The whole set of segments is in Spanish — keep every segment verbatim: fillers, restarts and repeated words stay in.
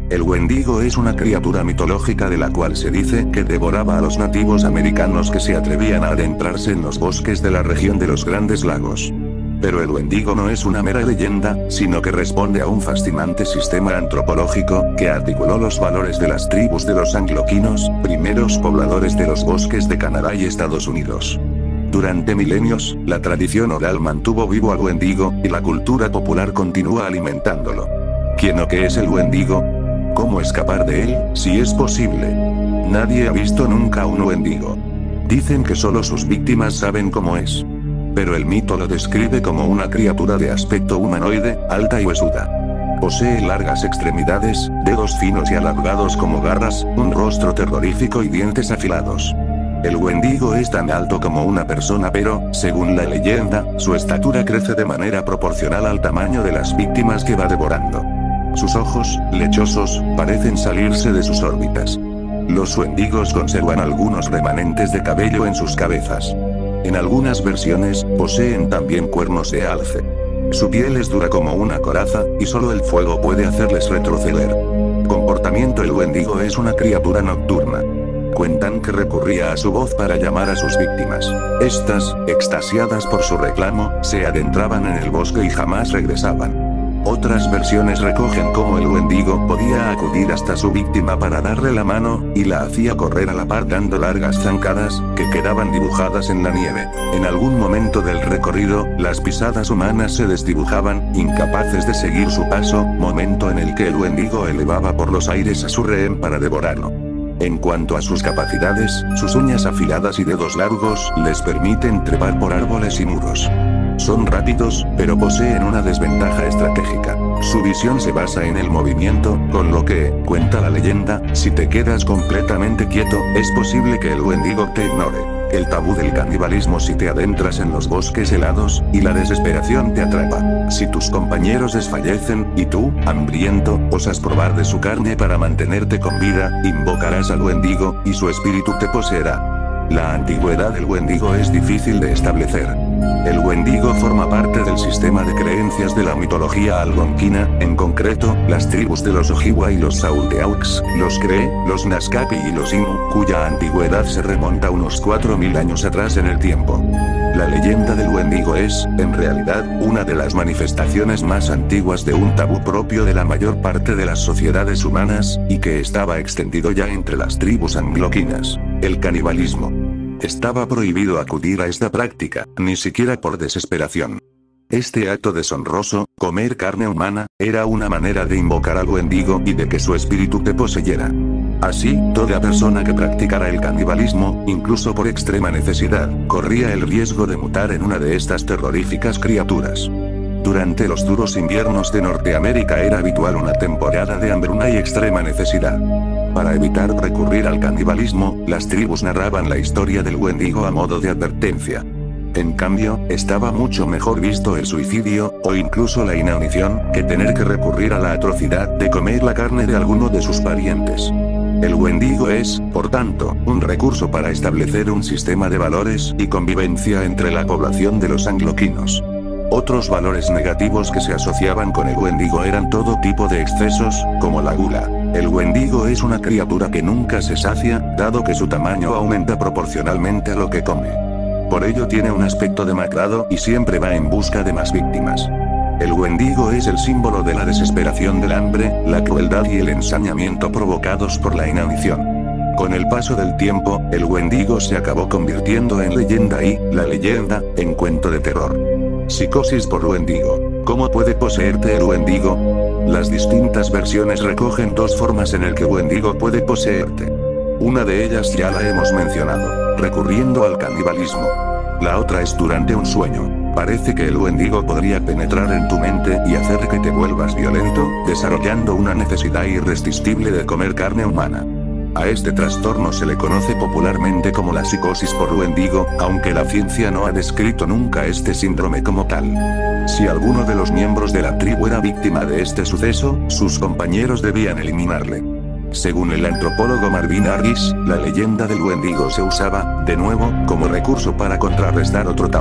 El Wendigo es una criatura mitológica de la cual se dice que devoraba a los nativos americanos que se atrevían a adentrarse en los bosques de la región de los Grandes Lagos. Pero el Wendigo no es una mera leyenda, sino que responde a un fascinante sistema antropológico, que articuló los valores de las tribus de los angloquinos, primeros pobladores de los bosques de Canadá y Estados Unidos. Durante milenios, la tradición oral mantuvo vivo al Wendigo, y la cultura popular continúa alimentándolo. ¿Quién o qué es el Wendigo? ¿Cómo escapar de él, si es posible? Nadie ha visto nunca un Wendigo. Dicen que solo sus víctimas saben cómo es. Pero el mito lo describe como una criatura de aspecto humanoide, alta y huesuda. Posee largas extremidades, dedos finos y alargados como garras, un rostro terrorífico y dientes afilados. El Wendigo es tan alto como una persona, pero, según la leyenda, su estatura crece de manera proporcional al tamaño de las víctimas que va devorando. Sus ojos, lechosos, parecen salirse de sus órbitas. Los Wendigos conservan algunos remanentes de cabello en sus cabezas. En algunas versiones, poseen también cuernos de alce. Su piel es dura como una coraza, y solo el fuego puede hacerles retroceder. Comportamiento: el Wendigo es una criatura nocturna. Cuentan que recurría a su voz para llamar a sus víctimas. Estas, extasiadas por su reclamo, se adentraban en el bosque y jamás regresaban. Otras versiones recogen cómo el Wendigo podía acudir hasta su víctima para darle la mano, y la hacía correr a la par dando largas zancadas, que quedaban dibujadas en la nieve. En algún momento del recorrido, las pisadas humanas se desdibujaban, incapaces de seguir su paso, momento en el que el Wendigo elevaba por los aires a su rehén para devorarlo. En cuanto a sus capacidades, sus uñas afiladas y dedos largos les permiten trepar por árboles y muros. Son rápidos, pero poseen una desventaja estratégica. Su visión se basa en el movimiento, con lo que, cuenta la leyenda, si te quedas completamente quieto, es posible que el Wendigo te ignore. El tabú del canibalismo si te adentras en los bosques helados, y la desesperación te atrapa. Si tus compañeros desfallecen, y tú, hambriento, osas probar de su carne para mantenerte con vida, invocarás al Wendigo, y su espíritu te poseerá. La antigüedad del Wendigo es difícil de establecer. El Wendigo forma parte del sistema de creencias de la mitología algonquina, en concreto, las tribus de los Ojibwa y los Saulteaux, los Cree, los Naskapi y los Innu, cuya antigüedad se remonta unos cuatro mil años atrás en el tiempo. La leyenda del Wendigo es, en realidad, una de las manifestaciones más antiguas de un tabú propio de la mayor parte de las sociedades humanas, y que estaba extendido ya entre las tribus angloquinas: el canibalismo. Estaba prohibido acudir a esta práctica, ni siquiera por desesperación. Este acto deshonroso, comer carne humana, era una manera de invocar al Wendigo y de que su espíritu te poseyera. Así, toda persona que practicara el canibalismo, incluso por extrema necesidad, corría el riesgo de mutar en una de estas terroríficas criaturas. Durante los duros inviernos de Norteamérica era habitual una temporada de hambruna y extrema necesidad. Para evitar recurrir al canibalismo, las tribus narraban la historia del Wendigo a modo de advertencia. En cambio, estaba mucho mejor visto el suicidio, o incluso la inanición, que tener que recurrir a la atrocidad de comer la carne de alguno de sus parientes. El Wendigo es, por tanto, un recurso para establecer un sistema de valores y convivencia entre la población de los angloquinos. Otros valores negativos que se asociaban con el Wendigo eran todo tipo de excesos, como la gula. El Wendigo es una criatura que nunca se sacia, dado que su tamaño aumenta proporcionalmente a lo que come. Por ello tiene un aspecto demacrado y siempre va en busca de más víctimas. El Wendigo es el símbolo de la desesperación del hambre, la crueldad y el ensañamiento provocados por la inanición. Con el paso del tiempo, el Wendigo se acabó convirtiendo en leyenda y, la leyenda, en cuento de terror. Psicosis por Wendigo. ¿Cómo puede poseerte el Wendigo? Las distintas versiones recogen dos formas en el que Wendigo puede poseerte. Una de ellas ya la hemos mencionado, recurriendo al canibalismo. La otra es durante un sueño. Parece que el Wendigo podría penetrar en tu mente y hacer que te vuelvas violento, desarrollando una necesidad irresistible de comer carne humana. A este trastorno se le conoce popularmente como la psicosis por Wendigo, aunque la ciencia no ha descrito nunca este síndrome como tal. Si alguno de los miembros de la tribu era víctima de este suceso, sus compañeros debían eliminarle. Según el antropólogo Marvin Harris, la leyenda del Wendigo se usaba, de nuevo, como recurso para contrarrestar otro tabú.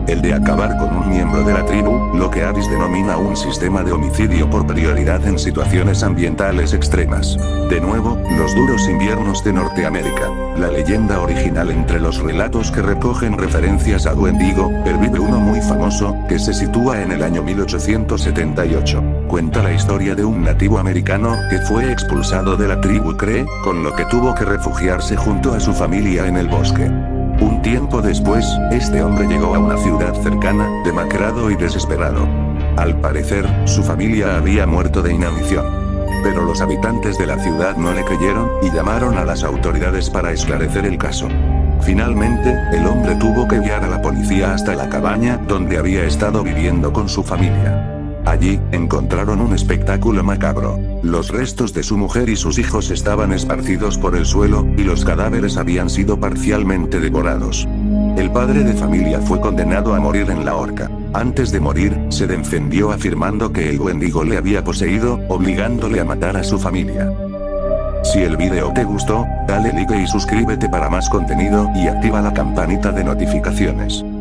el de acabar con un miembro de la tribu, lo que Addis denomina un sistema de homicidio por prioridad en situaciones ambientales extremas. De nuevo, los duros inviernos de Norteamérica. La leyenda original entre los relatos que recogen referencias a Wendigo, pervive uno muy famoso, que se sitúa en el año mil ochocientos setenta y ocho. Cuenta la historia de un nativo americano que fue expulsado de la tribu Cree, con lo que tuvo que refugiarse junto a su familia en el bosque. Un tiempo después, este hombre llegó a una ciudad cercana, demacrado y desesperado. Al parecer, su familia había muerto de inanición. Pero los habitantes de la ciudad no le creyeron, y llamaron a las autoridades para esclarecer el caso. Finalmente, el hombre tuvo que guiar a la policía hasta la cabaña donde había estado viviendo con su familia. Allí, encontraron un espectáculo macabro. Los restos de su mujer y sus hijos estaban esparcidos por el suelo, y los cadáveres habían sido parcialmente devorados. El padre de familia fue condenado a morir en la horca. Antes de morir, se defendió afirmando que el Wendigo le había poseído, obligándole a matar a su familia. Si el video te gustó, dale like y suscríbete para más contenido y activa la campanita de notificaciones.